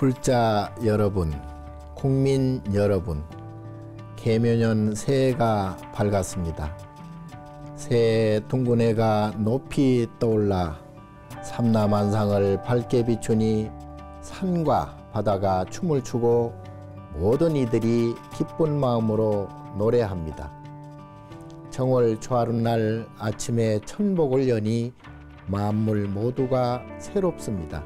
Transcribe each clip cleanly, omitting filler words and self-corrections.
불자 여러분, 국민 여러분, 계묘년 새해가 밝았습니다. 새해 둥근 해가 높이 떠올라 삼라만상을 밝게 비추니 산과 바다가 춤을 추고 모든 이들이 기쁜 마음으로 노래합니다. 정월 초하룻날 아침에 천복을 여니 만물 모두가 새롭습니다.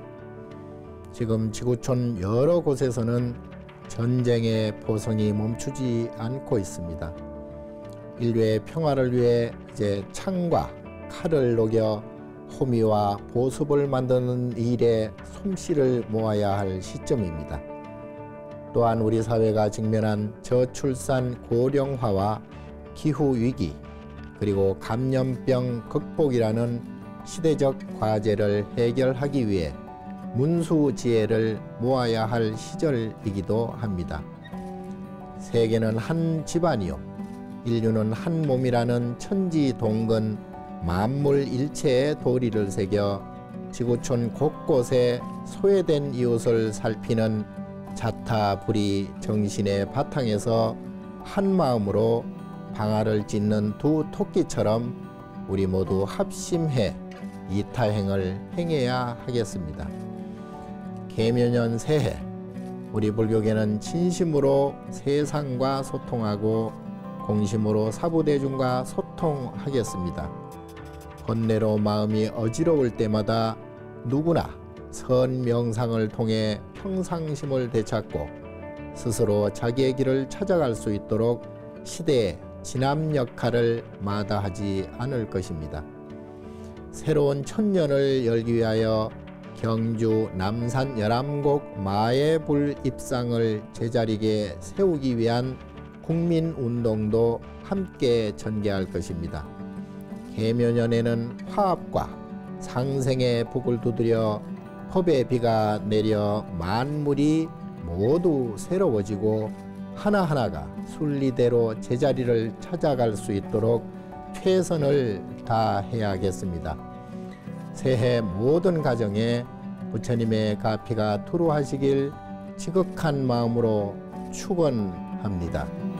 지금 지구촌 여러 곳에서는 전쟁의 포성이 멈추지 않고 있습니다. 인류의 평화를 위해 이제 창과 칼을 녹여 호미와 보습을 만드는 일에 솜씨를 모아야 할 시점입니다. 또한 우리 사회가 직면한 저출산 고령화와 기후위기, 그리고 감염병 극복이라는 시대적 과제를 해결하기 위해 문수지혜를 모아야 할 시절이기도 합니다. 세계는 한 집안이요, 인류는 한 몸이라는 천지동근 만물일체의 도리를 새겨 지구촌 곳곳에 소외된 이웃을 살피는 자타불이 정신의 바탕에서 한 마음으로 방아를 찢는 두 토끼처럼 우리 모두 합심해 이타행을 행해야 하겠습니다. 계묘년 새해, 우리 불교계는 진심으로 세상과 소통하고 공심으로 사부대중과 소통하겠습니다. 번뇌로 마음이 어지러울 때마다 누구나 선 명상을 통해 평상심을 되찾고 스스로 자기의 길을 찾아갈 수 있도록 시대의 진압 역할을 마다하지 않을 것입니다. 새로운 천년을 열기 위하여 경주 남산 열암곡 마애불 입상을 제자리게 세우기 위한 국민운동도 함께 전개할 것입니다. 계묘년에는 화합과 상생의 복을 두드려 법의 비가 내려 만물이 모두 새로워지고 하나하나가 순리대로 제자리를 찾아갈 수 있도록 최선을 다해야겠습니다. 새해 모든 가정에 부처님의 가피가 투루하시길 지극한 마음으로 축원합니다.